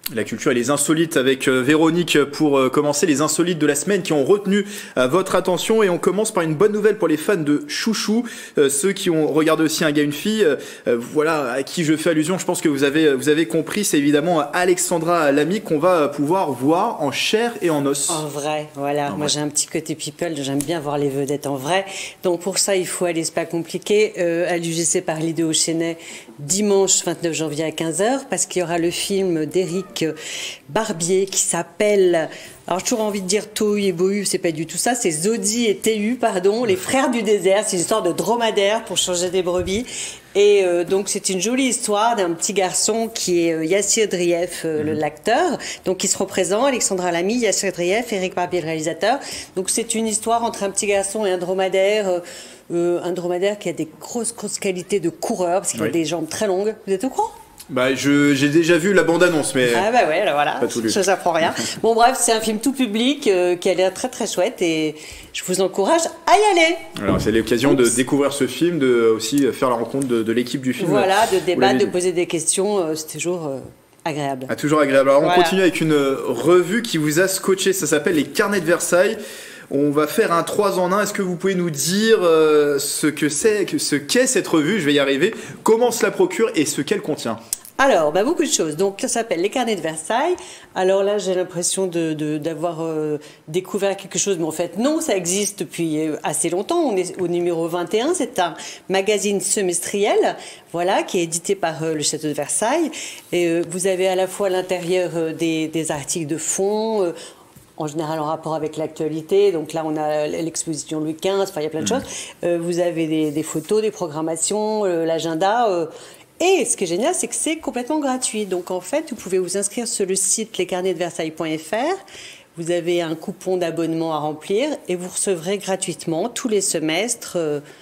La culture et les insolites avec Véronique pour commencer les insolites de la semaine qui ont retenu votre attention, et on commence par une bonne nouvelle pour les fans de Chouchou, ceux qui ont regardé aussi Un gars une fille, voilà à qui je fais allusion. Je pense que vous avez compris, c'est évidemment Alexandra Lamy qu'on va pouvoir voir en chair et en os. En vrai, voilà. Moi j'ai un petit côté people, j'aime bien voir les vedettes en vrai. Donc pour ça il faut aller, c'est pas compliqué, à l'UGC par l'Idéo Chesnay dimanche 29 janvier à 15h, parce qu'il y aura le film d'Éric Barbier qui s'appelle, alors j'ai toujours envie de dire Tohu et Bohu, c'est pas du tout ça, c'est Zodi et Tehu, pardon, les frères du désert. C'est une histoire de dromadaire pour changer des brebis. Et donc c'est une jolie histoire d'un petit garçon qui est Yassir Drief, l'acteur, donc qui sera présent, Alexandra Lamy, Yassir Drief, Éric Barbier le réalisateur. Donc c'est une histoire entre un petit garçon et un dromadaire qui a des grosses qualités de coureur, parce qu'il a des jambes très longues. Vous êtes au courant? Bah, j'ai déjà vu la bande-annonce, mais... Ah bah ouais, alors voilà, pas tout lu. Ça j'apprends rien. Bon bref, c'est un film tout public qui a l'air très très chouette, et je vous encourage à y aller. Alors c'est l'occasion de découvrir ce film, de aussi faire la rencontre de l'équipe du film. Voilà, de débattre, de poser des questions, c'est toujours agréable. Ah, toujours agréable. Alors on continue avec une revue qui vous a scotché, ça s'appelle Les Carnets de Versailles. On va faire un 3 en 1. Est-ce que vous pouvez nous dire ce qu'est cette revue? Je vais y arriver. Comment se la procure et ce qu'elle contient? Alors, beaucoup de choses. Donc, ça s'appelle Les Carnets de Versailles. Alors là, j'ai l'impression d'avoir découvert quelque chose, mais en fait, non, ça existe depuis assez longtemps. On est au numéro 21. C'est un magazine semestriel, voilà, qui est édité par le Château de Versailles. Et vous avez à la fois à l'intérieur des articles de fond, en général en rapport avec l'actualité. Donc là, on a l'exposition Louis XV, enfin, il y a plein de choses. Vous avez des photos, des programmations, l'agenda. Et ce qui est génial, c'est que c'est complètement gratuit. Donc en fait, vous pouvez vous inscrire sur le site lescarnetsdeversailles.fr. Vous avez un coupon d'abonnement à remplir et vous recevrez gratuitement tous les semestres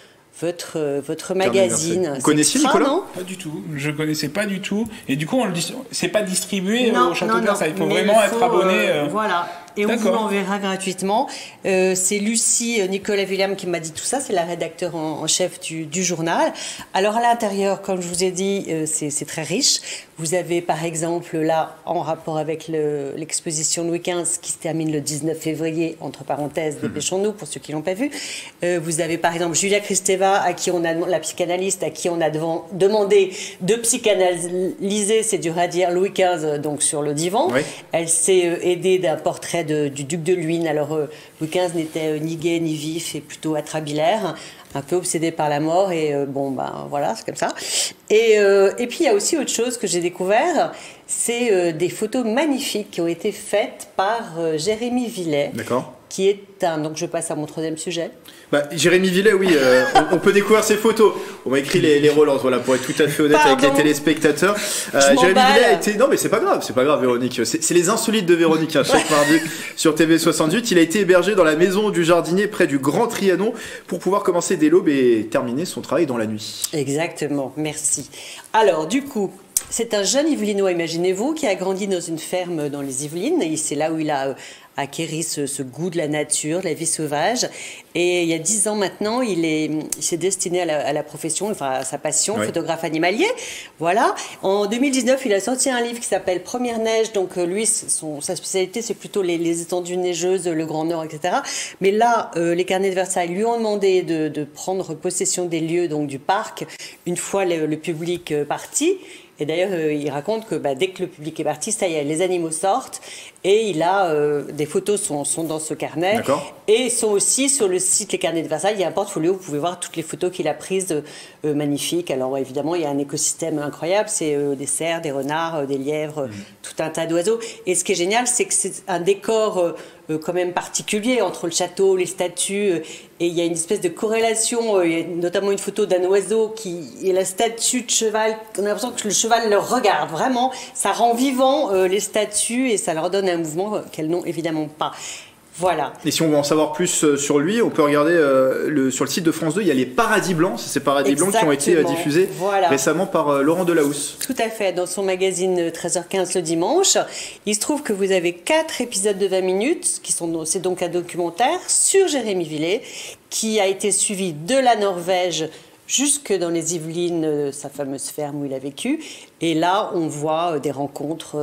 votre magazine. Vous connaissiez, Nicolas? Non, pas du tout. Je connaissais pas du tout. Et du coup, c'est pas distribué au Château de Versailles. Il faut vraiment être abonné. Voilà. Et on vous l'enverra gratuitement. C'est Lucie Nicolas William qui m'a dit tout ça. C'est la rédacteur en chef du journal. Alors à l'intérieur, comme je vous ai dit, c'est très riche. Vous avez par exemple là, en rapport avec l'exposition Louis XV qui se termine le 19 février, entre parenthèses, dépêchons-nous pour ceux qui l'ont pas vu. Vous avez par exemple Julia Kristeva, la psychanalyste, à qui on a demandé de psychanalyser, c'est dur à dire, Louis XV donc sur le divan. Oui. Elle s'est aidée d'un portrait du duc de Luynes. Alors Louis XV n'était ni gai ni vif et plutôt atrabilaire, un peu obsédé par la mort, et voilà, c'est comme ça. Et puis il y a aussi autre chose que j'ai découvert, c'est des photos magnifiques qui ont été faites par Jérémy Villet. D'accord. Qui est donc je passe à mon troisième sujet. Jérémy Villet, oui, on peut découvrir ses photos. On m'a écrit les relances, voilà, pour être tout à fait honnête avec les téléspectateurs. Jérémy Villet a été... Non, mais c'est pas grave, Véronique. C'est les insolites de Véronique, chaque mardi sur TV68. Il a été hébergé dans la maison du jardinier près du Grand Trianon pour pouvoir commencer dès l'aube et terminer son travail dans la nuit. Exactement, merci. Alors, du coup, c'est un jeune Yvelinois, imaginez-vous, qui a grandi dans une ferme dans les Yvelines. Et c'est là où il a acquéri ce goût de la nature, de la vie sauvage. Et il y a 10 ans maintenant, il s'est destiné à la profession, enfin à sa passion, photographe animalier. Voilà. En 2019, il a sorti un livre qui s'appelle Première neige. Donc lui, sa spécialité, c'est plutôt les étendues neigeuses, le Grand Nord, etc. Mais là, les Carnets de Versailles lui ont demandé de prendre possession des lieux, donc du parc, une fois le public parti. Et d'ailleurs, il raconte que dès que le public est parti, ça y est, les animaux sortent. Et il a des photos sont dans ce carnet. Et sont aussi sur le site Les Carnets de Versailles. Il y a un portfolio où vous pouvez voir toutes les photos qu'il a prises magnifiques. Alors évidemment, il y a un écosystème incroyable. C'est des cerfs, des renards, des lièvres, tout un tas d'oiseaux. Et ce qui est génial, c'est que c'est un décor quand même particulier entre le château, les statues. Et il y a une espèce de corrélation. Il y a notamment une photo d'un oiseau et la statue de cheval. On a l'impression que le cheval le regarde. Vraiment, ça rend vivant les statues et ça leur donne un mouvement qu'elles n'ont évidemment pas. Voilà. Et si on veut en savoir plus sur lui, on peut regarder sur le site de France 2, il y a les Paradis Blancs. C'est ces Paradis Blancs qui ont été diffusés récemment par Laurent Delahousse. Tout à fait, dans son magazine 13h15 le dimanche. Il se trouve que vous avez 4 épisodes de 20 minutes, c'est donc un documentaire sur Jérémy Villet, qui a été suivi de la Norvège jusque dans les Yvelines, sa fameuse ferme où il a vécu. Et là, on voit des rencontres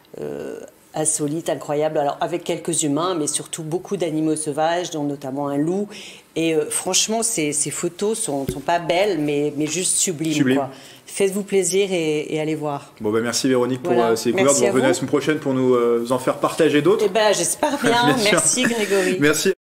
insolite, incroyable, alors avec quelques humains, mais surtout beaucoup d'animaux sauvages, dont notamment un loup. Et franchement, ces photos sont pas belles, mais juste sublimes. Quoi. Faites-vous plaisir et allez voir. Bon, merci Véronique pour ces découvertes. Vous revenez la semaine prochaine pour nous en faire partager d'autres. J'espère bien. Merci Grégory. Merci.